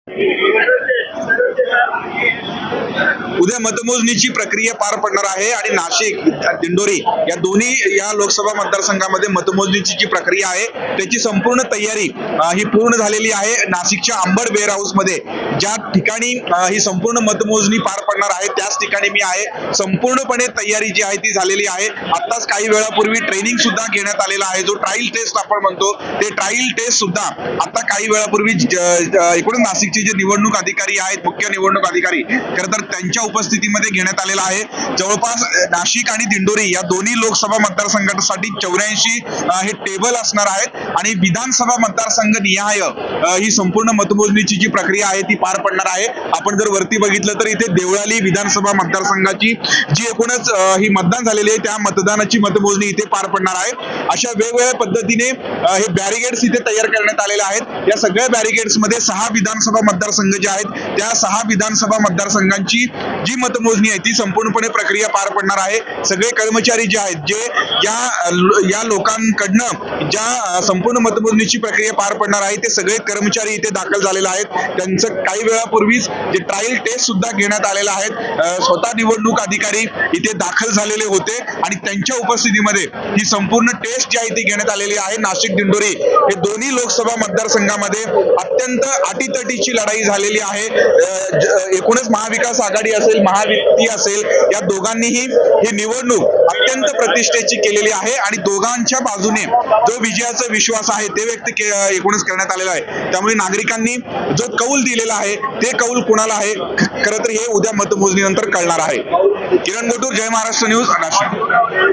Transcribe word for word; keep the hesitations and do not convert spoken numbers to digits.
उद्या मतमोजणीची प्रक्रिया पार पडणार आहे आणि नाशिक दिंडोरी या दोन्ही या लोकसभा मतदारसंघामध्ये मतमोजणीची जी प्रक्रिया आहे त्याची संपूर्ण तयारी ही पूर्ण झालेली आहे। नाशिकच्या अंबड वेअर हाऊस मध्ये ज्या ठिकाणी ही संपूर्ण मतमोजणी पार पडणार आहे त्याच ठिकाणी मी आहे। संपूर्णपणे तयारी जी आहे ती झालेली आहे। आताच काही वेळापूर्वी ट्रेनिंग सुद्धा घेण्यात आलेला आहे, जो ट्रायल टेस्ट आपण म्हणतो ते ट्रायल टेस्ट सुद्धा आता काही वेळापूर्वी एकूण नाशिकचे जे निवडणूक अधिकारी आहेत, मुख्य निवडणूक अधिकारी खरं तर त्यांच्या उपस्थितीमध्ये घेण्यात आलेला आहे। जवळपास नाशिक आणि दिंडोरी या दोन्ही लोकसभा मतदारसंघासाठी चौऱ्याऐंशी हे टेबल असणार आहेत आणि विधानसभा मतदारसंघ निहाय ही संपूर्ण मतमोजणीची जी प्रक्रिया आहे ती पार पडणार आहे। आपण जर वरती बघितलं तर इथे देवळाली विधानसभा मतदारसंघाची जी एकूणच ही मतदान झालेली आहे त्या मतदानाची मतमोजणी इथे पार पडणार आहे। अशा वेगवेगळ्या पद्धतीने हे बॅरिगेड्स इथे तयार करण्यात आलेले आहेत। या सगळ्या बॅरिगेड्स मध्ये सहा विधानसभा मतदारसंघ जे आहेत त्या सहा विधानसभा मतदारसंघांची जी मतमोजणी आहे ती संपूर्णपणे प्रक्रिया पार पडणार आहे। सगळे कर्मचारी जे आहेत जे या या लोकांकडनं ज्या संपूर्ण मतमोजणीची प्रक्रिया पार पडणार आहे ते सगळे कर्मचारी इथे दाखल झालेले आहेत। त्यांचं काही वेळापूर्वीच जे ट्रायल टेस्ट सुद्धा घेण्यात आलेला आहे। स्वतः निवडणूक अधिकारी इथे दाखल झालेले होते आणि त्यांच्या उपस्थितीमध्ये ही संपूर्ण टेस्ट जी आहे ती घेण्यात आलेली आहे। नाशिक दिंडोरी हे दोन्ही लोकसभा मतदारसंघामध्ये अत्यंत अटीतटीची लढाई झालेली आहे। एकूणच महाविकास आघाडी असेल, महायुती असेल, या दोघांनीही ही निवडणूक अत्यंत प्रतिष्ठेची केलेली आहे आणि दोघांच्या बाजूने जो विजयाचा विश्वास आहे ते व्यक्त एकूणच करण्यात आलेला आहे। त्यामुळे नागरिकांनी जो कौल दिलेला आहे ते कौल कुणाला आहे खरं तर हे उद्या मतमोजणीनंतर कळणार आहे। किरण गोटूर, जय महाराष्ट्र न्यूज, नाशिक।